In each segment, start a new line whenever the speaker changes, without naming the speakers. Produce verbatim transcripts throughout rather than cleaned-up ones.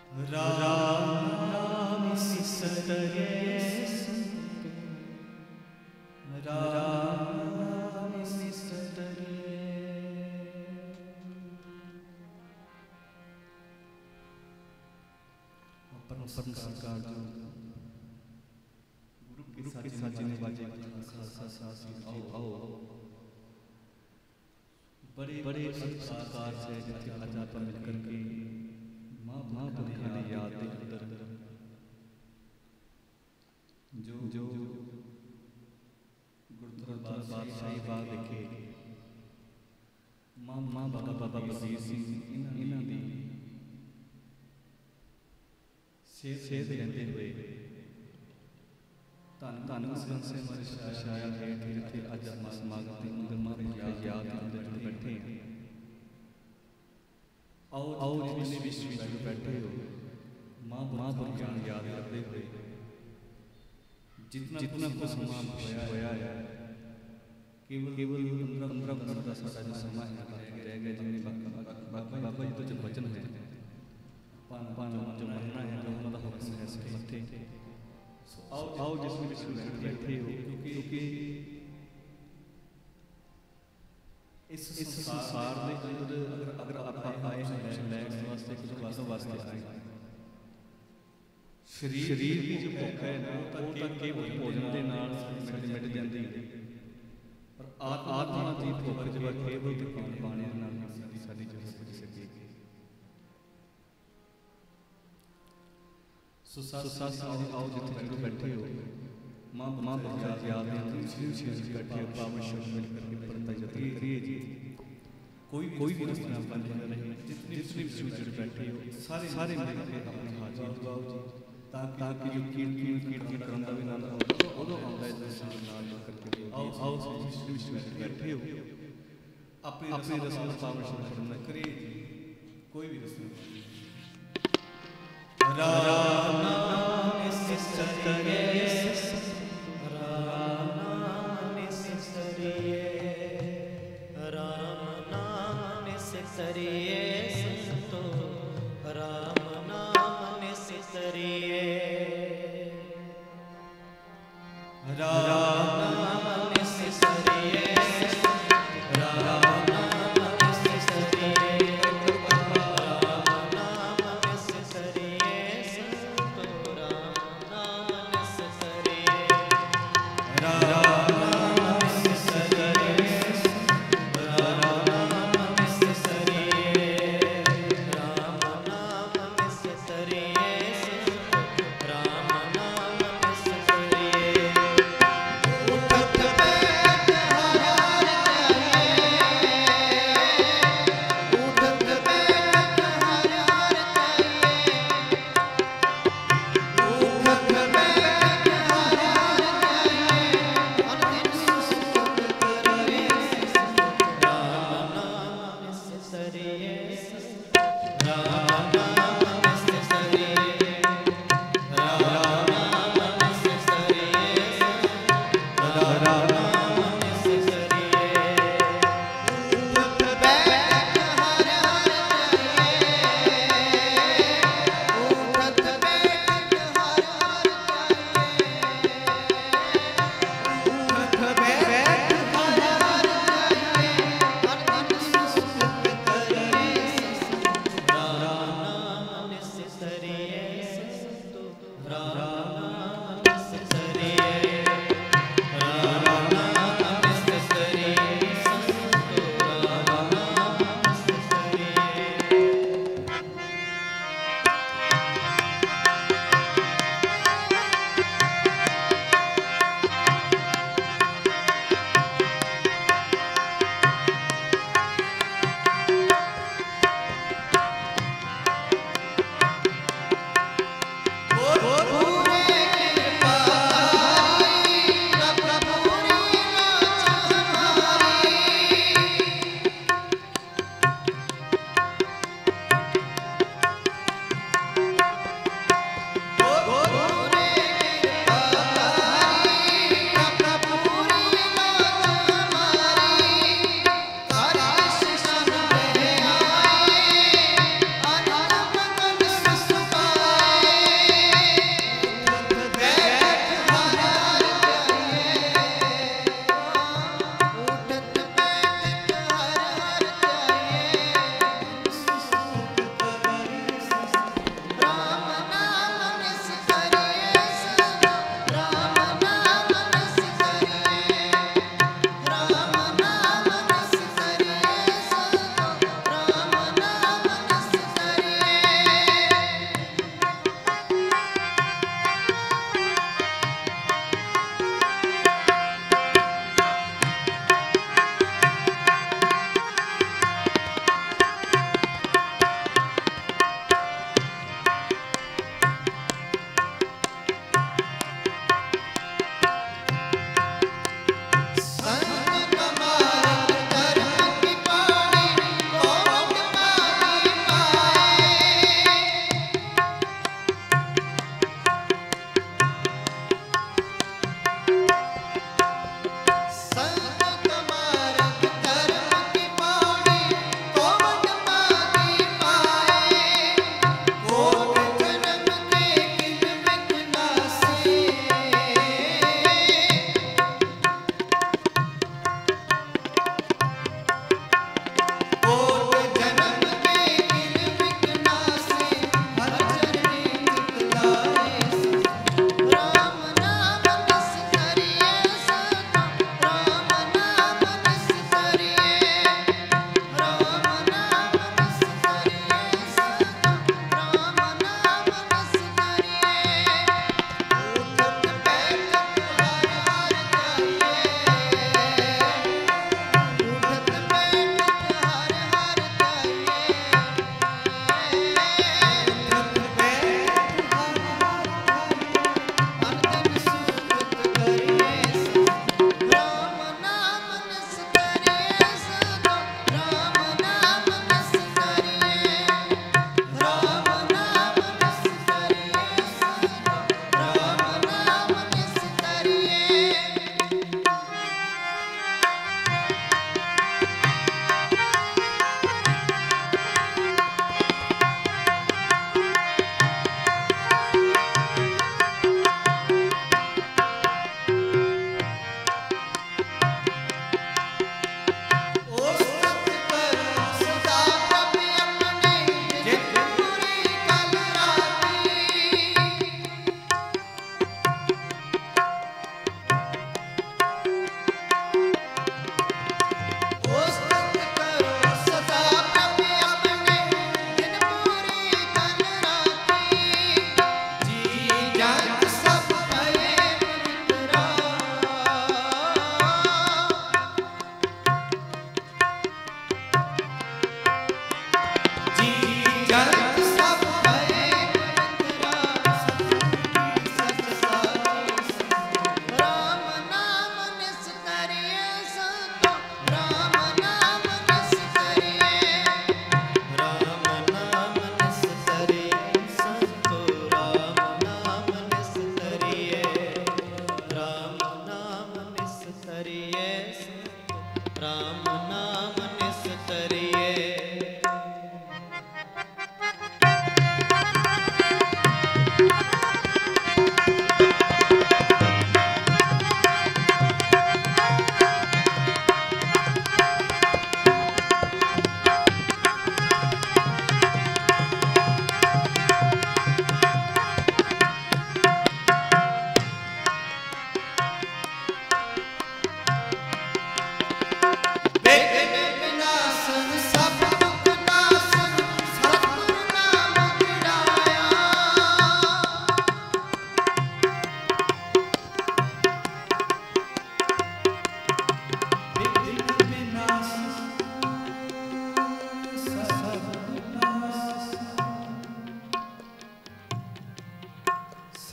राम राम सिसतरे राम राम सिसतरे। अपन सरकार जो गुरु के साजिने बाजे आओ आओ बड़े बड़े संस्कार से जिनके आजा पर मिलकर के माँ माँ पुरखानी याद अंदर जो जो गुरुद्वारा बादशाही बाग देखे माँ माँ बाबा बाबा बसीर सिंह इन्हां दी सेध लेंदे हुए धन धन संत से हमारे शाया है जिथे अज समागम के अंदर माँ पुरखा याद अंदर जुड़ बैठे हैं। आओ आओ जितने विश्व में जुड़ बैठे हो माँ माँ पुरखा याद करते हुए जितना जितना कुछ समा होया है केवल केवल पंद्रह पंद्रह मिनट का साडा जो समा है रह गया जिन्हें बाबा बाबा जी तो जो वचन है पान जो मरना है जो उन्होंने हुक्म है इसके मत्थे आओ आओ जिसमें विश्व में बैठे हो क्योंकि इस इस संसार में अंदर अगर आप आए हैं लैंड वास्ते कुछ वास्तव वास्ते आए शरीर शरीर की जो भुख है ना वो तक केवल भोजन के नाल मिट मिट जाती है पर आत्मा की भुख जो है केवल पानी पानी नाल साडी जो है कुछ सके। सो साथ आओ जिथे जुड़ बैठे हो माँ माँ पुरखा याद में शिव बैठे पावन शब्द मिलकर के पढ़ता जतन करिए जी। कोई कोई भी रस्ता बंद न रहे जितने भी शिव जुड़ बैठे हो सारे सारे मिलकर अपनी हाजिरी लगाओ जी ताकि जो कीर्तन कीर्तन करन दा भी नाम हो ओदो आंदा है दर्शन नाल करके आओ आओ शिव शिव बैठे हो अपने अपने रस्ते पावन शब्द पढ़ना करिए कोई भी रस्ता राम नाम सिसतरे राम नाम सिसतरे
राम नाम सिसतरे संतो राम नाम सिसतरे
राम नाम सिसतरे राम नाम सिसतरे राम नाम सिसतरे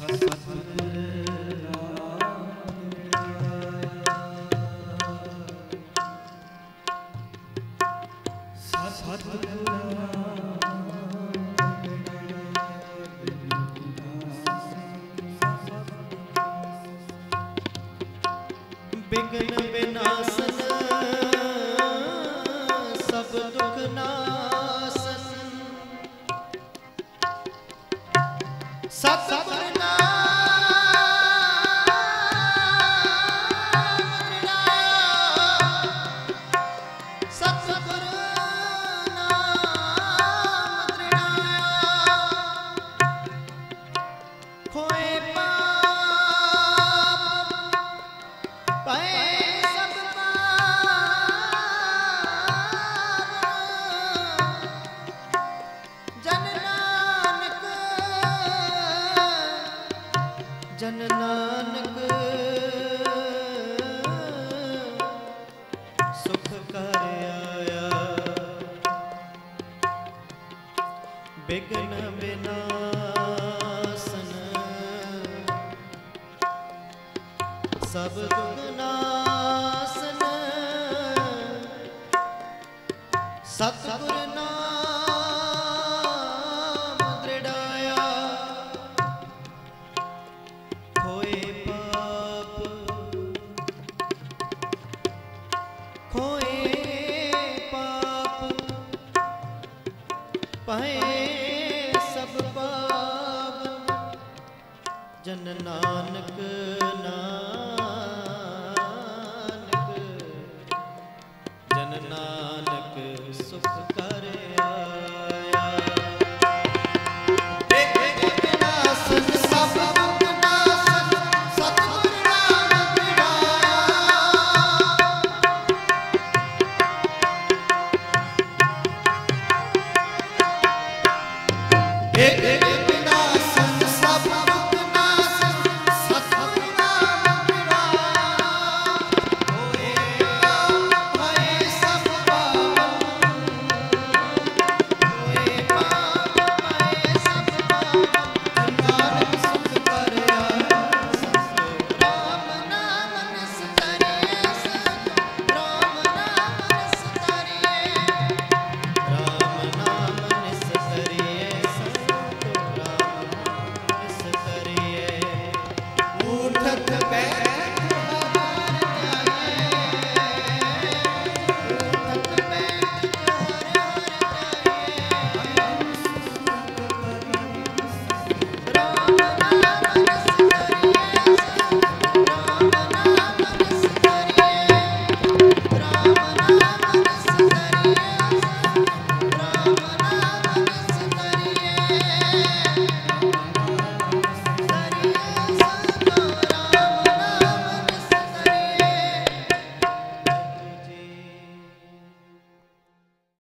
बिघ्न विनाशन सब दुख नाशन सतगुर जन नानक सुख कर आया बिघ्न विनाशन सब दुख नाशन सतगुर नाम दृढ़ाया खोए पाप खोए पाप पाए सब पावन जन नानक नानक जन नानक सुख कर आया बिघ्न विनाशन सब दुख नाशन सतगुर नाम दृढ़ाया।